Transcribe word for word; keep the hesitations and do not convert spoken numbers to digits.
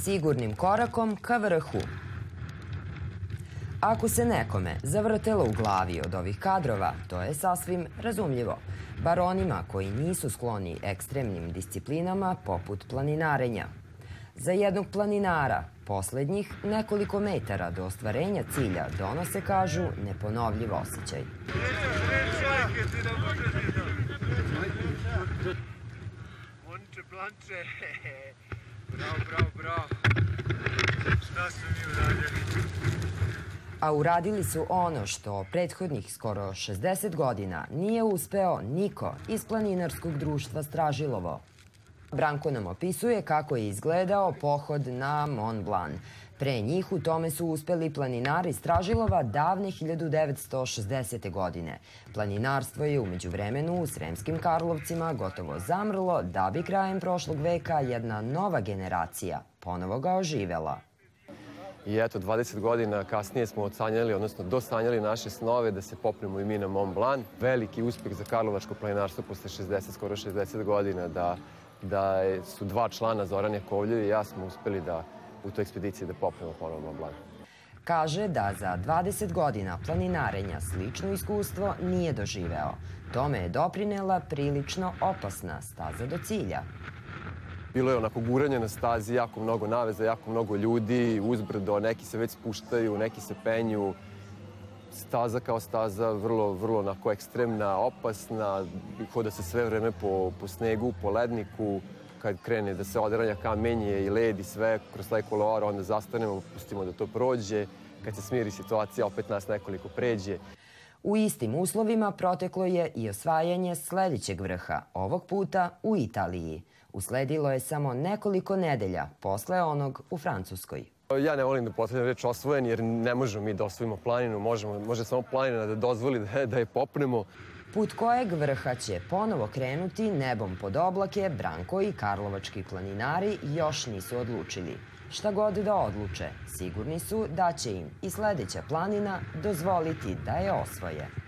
sigurnim korakom ka vrhu. Ako se nekome zavrtelo u glavi od ovih kadrova, to je sasvim razumljivo. Bar onima koji nisu skloni ekstremnim disciplinama poput planinarenja. Za jednog planinara, poslednjih nekoliko metara do ostvarenja cilja donose, kažu, neponovljiv osjećaj. Bravo, bravo, bravo. Šta su mi uradili? A uradili su ono što prethodnih skoro šezdeset godina nije uspeo niko iz planinarskog društva Stražilovo. Branko nam opisuje kako je izgledao pohod na Mont Blanc. Pre njih u tome su uspeli planinari Stražilova davne hiljadu devetsto šezdesete. godine. Planinarstvo je umeđu vremenu u Sremskim Karlovcima gotovo zamrlo, da bi krajem prošlog veka jedna nova generacija ponovo ga oživela. I eto, dvadeset godina kasnije smo odsanjali, odnosno dosanjali naše snove da se popnemo i mi na Mont Blanc. Veliki uspeh za karlovačko planinarstvo posle šezdeset, skoro šezdeset godina, da, da su dva člana, Zoran Jakovljev i ja, smo uspeli da u toj ekspediciji da popnemo ponovo Mont Blanc. Kaže da za dvadeset godina planinarenja slično iskustvo nije doživeo. Tome je doprinela prilično opasna staza do cilja. Bilo je onako guranje na stazi, jako mnogo naveza, jako mnogo ljudi, uzbrdo, neki se već spuštaju, neki se penju. Staza kao staza, vrlo, vrlo onako ekstremna, opasna, hoda se sve vreme po, po snegu, po ledniku. Kad krene da se odralja kamenje i led i sve kroz taj kolor, onda zastanemo, pustimo da to prođe. Kad se smiri situacija, opet nas nekoliko pređe. U istim uslovima proteklo je i osvajanje sledećeg vrha, ovog puta u Italiji. Usledilo je samo nekoliko nedelja posle onog u Francuskoj. Ja ne volim da potrebam reč osvojen, jer ne možemo mi da osvojimo planinu, možemo, može samo planina da dozvoli da, da je popnemo. Put kojeg vrha će ponovo krenuti nebom pod oblake, Branko i karlovački planinari još nisu odlučili. Šta god da odluče, sigurni su da će im i sledeća planina dozvoliti da je osvoje.